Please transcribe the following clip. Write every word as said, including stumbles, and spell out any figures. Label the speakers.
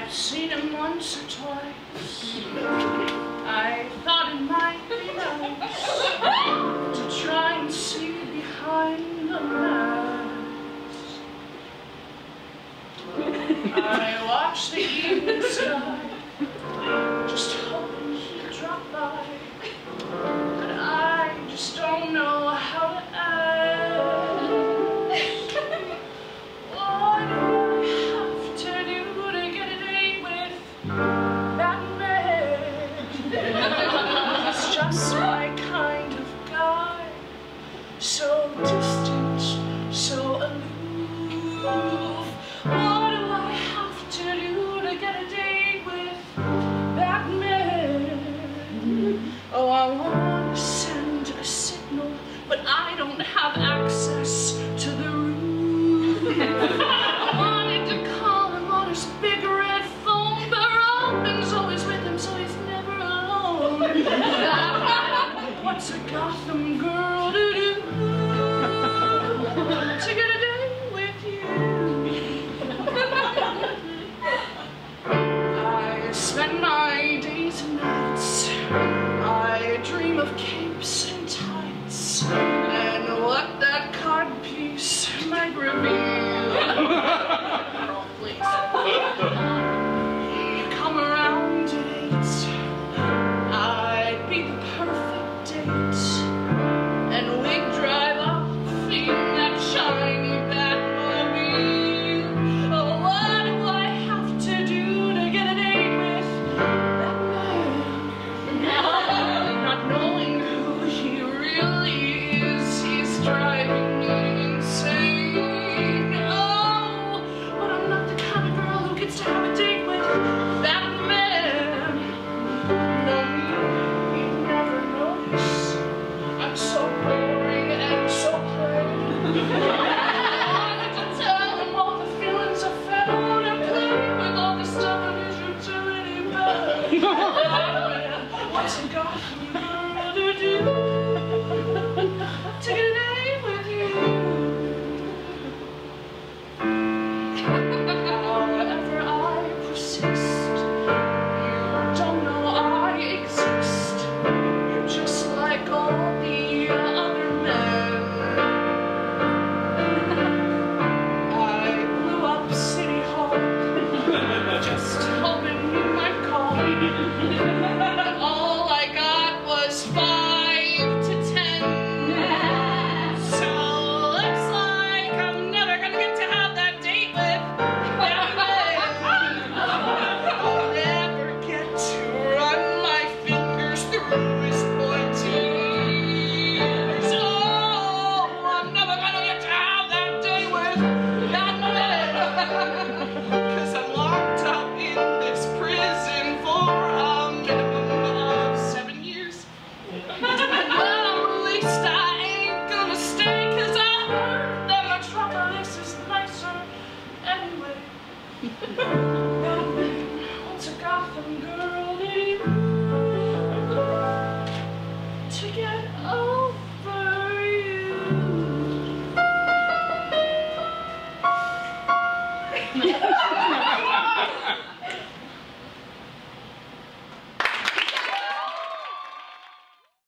Speaker 1: I've seen him once or twice. I thought it might be nice to try and see behind the mask. I watch the evening sky, just hoping he'd drop by, but I just don't know how to ask. What do I have to do to get a date with that man? He's just my kind of guy, so distant, so aloof. What do I have to do to get a date with that man? Oh, I want to send a signal, but I don't have access to the roof.